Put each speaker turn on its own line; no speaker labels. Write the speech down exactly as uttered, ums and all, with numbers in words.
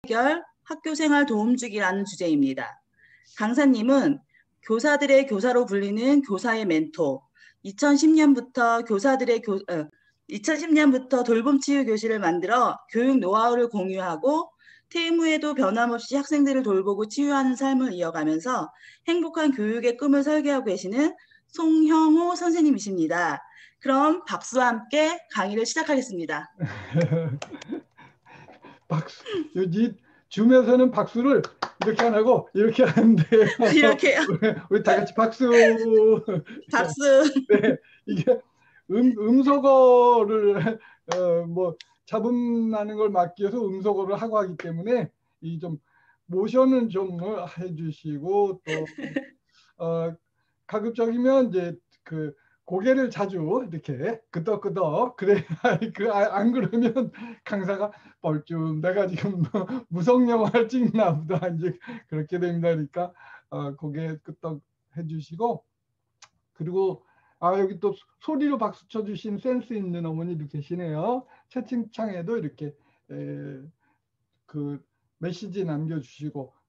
해결 학교생활 도움주기라는 주제입니다. 강사님은 교사들의 교사로 불리는 교사의 멘토, 이천십 년부터 교사들의 교, 어, 이천십 년부터 돌봄치유 교실을 만들어 교육 노하우를 공유하고 퇴임 후에도 변함없이 학생들을 돌보고 치유하는 삶을 이어가면서 행복한 교육의 꿈을 설계하고 계시는 송형호 선생님이십니다. 그럼 박수와 함께 강의를 시작하겠습니다.
박수. 여기 줌에서는 박수를 이렇게 안 하고 이렇게 하는데
이렇게요?
우리 다 같이 박수.
박수.
네, 이게 음, 음소거를 어, 뭐 잡음 나는 걸 막기 위해서 음소거를 하고 하기 때문에 이 좀 모션은 좀 해주시고 또 어, 가급적이면 이제 그 고개를 자주 이렇게 끄덕끄덕 그래 그 안 그러면 강사가 뻘쭘 내가 지금 무성 영화를 찍나 보다 이제 그렇게 됩니다. 그러니까 어, 고개 끄덕 해주시고 그리고 아 여기 또 소리로 박수 쳐주신 센스 있는 어머니도 계시네요. 채팅창에도 이렇게 에, 그 메시지 남겨주시고